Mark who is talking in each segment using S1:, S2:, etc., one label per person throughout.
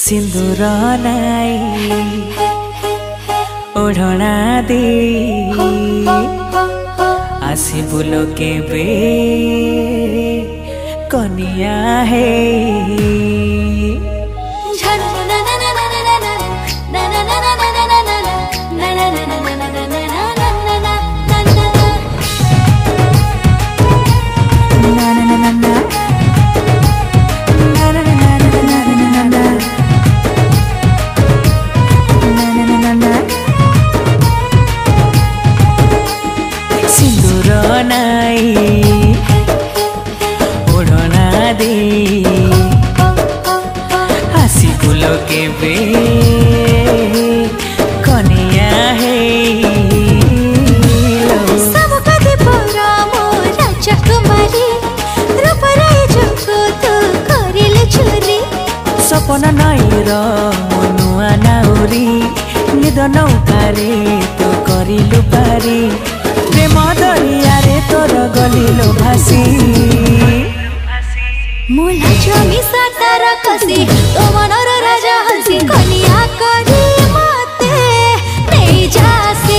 S1: सिंदूर नाई ओढ़ना दे आसी बुलो के बे कनिया है ओढ़ना दे हसी फूलों के बे कनिया है सपना नाई मनुआ नाउरी निद नौकारे तो करिलु पारी प्रेम दरिया रे तोर गलिलो भासी
S2: मुला जमी सातार कसी तो मनर राजा हसी कनिया करी मते नहीं जासी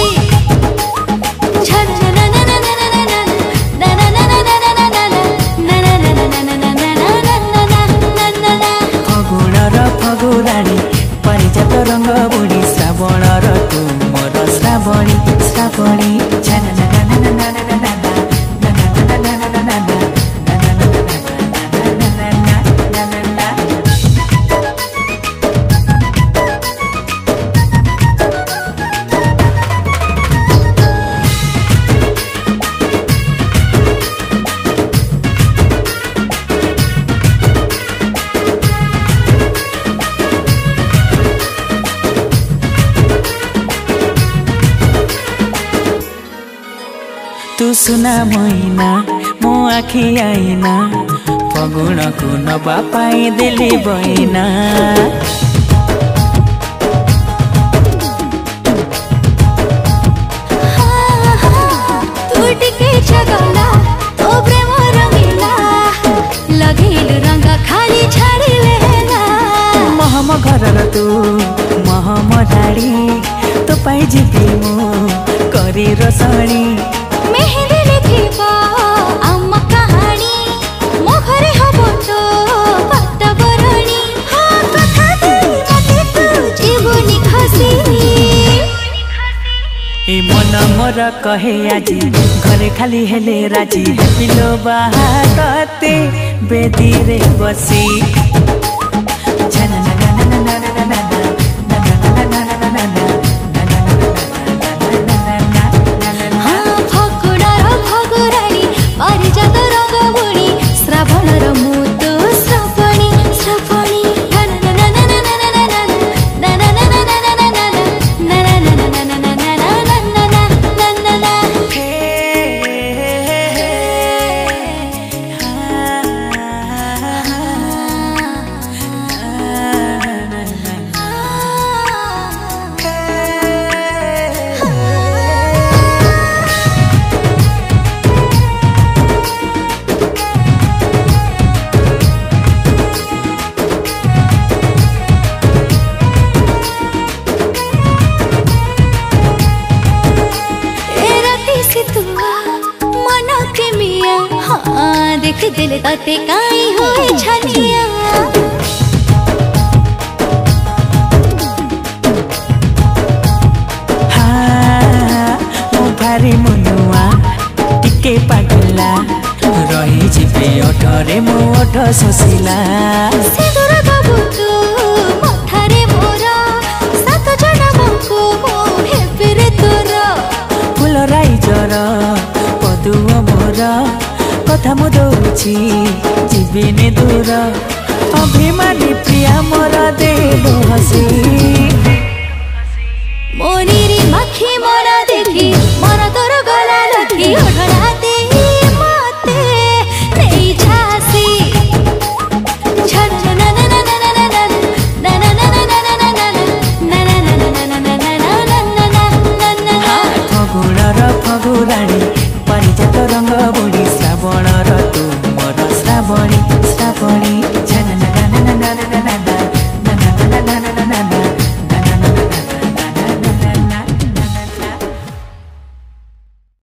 S1: फगुणर फगुराणी परिजात रंग बुढ़ी श्रावणर तुमर श्रावणी श्रावणी तू सुना मैना मो आखि आईना फगुण को नबा पाई दिली बइना
S2: तू टिके जगला तो प्रेम रंगीला लगिल रंग खाली छाड़िलेला
S1: महम घरर तू महम डाड़ी तो पाई जीवी मु करी रसणी
S2: मेहंदी लिखिबा आम कहानी मो घरे हबो तो पट बरणी हाँ कथा दे मते तू जीवनी खसी
S1: ए मन मोर कहे आजी घरे खाली हेले राजी पिलो बाहाते बेदी रे बसी
S2: देख दिल ताते काई होए छनिया
S1: हाँ मो भारी मनुआ टिके पागला रही जीवे अठरे मो अठ शशिला
S2: सिंदूर बाबू तू मथारे मोरा सात जनमको मो हेबरे तोरा
S1: फूल राइजर पदुआ मोरा कथा मु दौची जीविनी दूर अभिमानी प्रिया मोर देलो हसी
S2: मोनीरी मखी मोरा देखी मोरा तोर गला लगी ओढ़ना दे मते नहीं जासी
S1: फगुणर फगुराणी परिजात रंग बुढ़ी श्रावणर तुमर श्रावणी श्रावणी।